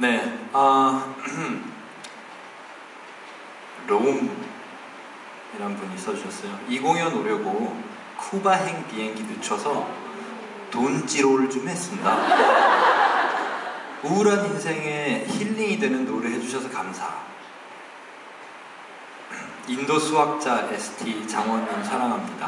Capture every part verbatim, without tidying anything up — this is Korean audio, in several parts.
네, 아 롬이란 분이 써주셨어요. 이 공연 오려고 쿠바행 비행기 늦춰서 돈지롤 좀 했습니다. 우울한 인생에 힐링이 되는 노래 해주셔서 감사. 인도 수학자 에스티 장원님 사랑합니다.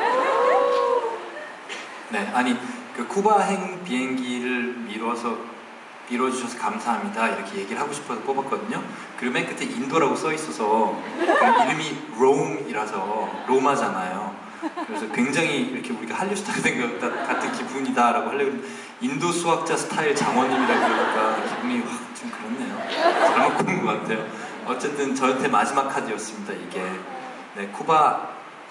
네, 아니 그 쿠바행 비행기를 미뤄서 미뤄주셔서 감사합니다 이렇게 얘기를 하고 싶어서 뽑았거든요. 그리고 맨 끝에 인도라고 써 있어서 이름이 롬이라서 로마잖아요. 그래서 굉장히 이렇게 우리가 한류 스타가 된 것 같은 기분이다라고 하려고 인도 수학자 스타일 장원님이라고 그러니까 기분이 확 좀 그렇네요. 잘못 고른 것 같아요. 어쨌든 저한테 마지막 카드였습니다 이게. 네, 쿠바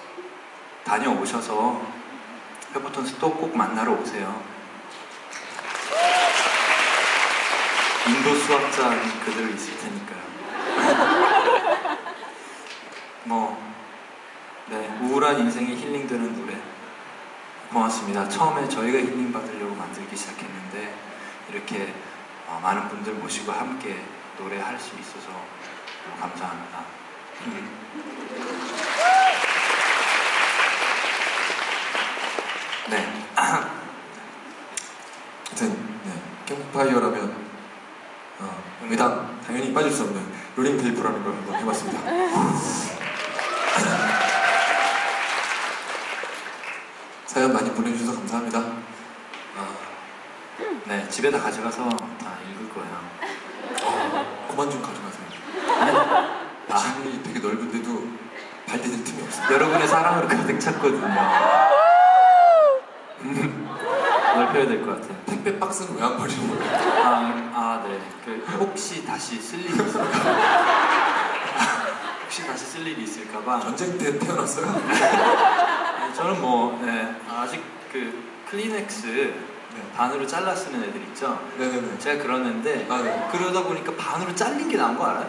다녀오셔서 페퍼톤스 또 꼭 만나러 오세요. 인도 수학자 그대로 있을 테니까요. 뭐, 네, 우울한 인생에 힐링되는 노래 고맙습니다. 처음에 저희가 힐링 받으려고 만들기 시작했는데 이렇게 어, 많은 분들 모시고 함께 노래할 수 있어서 너무 감사합니다. 네. 하여튼 네, 캠프파이어라면 어, 외당 당연히 빠질 수 없는 롤링 테이프라는 걸 한번 해봤습니다. 사연 많이 보내주셔서 감사합니다. 어, 네, 집에 다 가져가서 다 읽을 거예요. 어, 그만 좀 가져가세요. 아, 집이 되게 넓은데도 발대는 틈이 없어요. 여러분의 사랑으로 가득 찼거든요. 넓혀야 될 것 같아요. 택배 박스는 왜 안 버리는 거예요? 아, 아, 네. 그 혹시 다시 쓸 일이 있을까? 혹시 다시 쓸 일이 있을까봐. 전쟁 때 태어났어요? 네, 저는 뭐 네, 아직 그 클리넥스 네. 반으로 잘라 쓰는 애들 있죠. 네네네. 제가 그러는데 아, 네. 그러다 보니까 반으로 잘린 게 나온 거 알아요?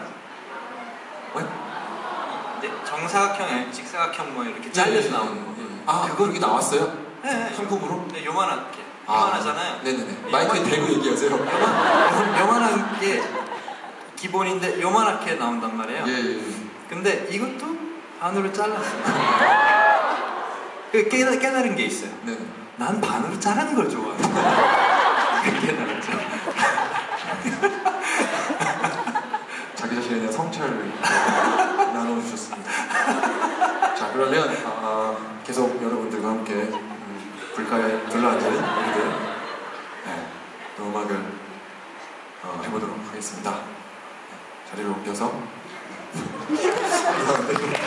어? 네, 정사각형, 직사각형 뭐 이렇게 잘려서 나오는 거. 네, 네, 네. 아, 그거 이게 나왔어요? 네, 상품으로? 네, 요만하게. 아, 요만하잖아요. 네네네. 마이크에 대고 얘기하세요. 요만, 요만한 게 기본인데 요만하게 나온단 말이에요. 예, 예. 근데 이것도 반으로 잘랐어요. 그 깨달, 깨달은 게 있어요. 네. 난 반으로 자르는 걸 좋아해. 깨달았죠. 자기 자신에 대한 성찰을 나눠주셨습니다. 자, 그러면 아, 계속 여러분들과 함께 음, 불가에 둘러앉은 우리들 네, 또 음악을 어, 해보도록 하겠습니다. 네, 자리를 옮겨서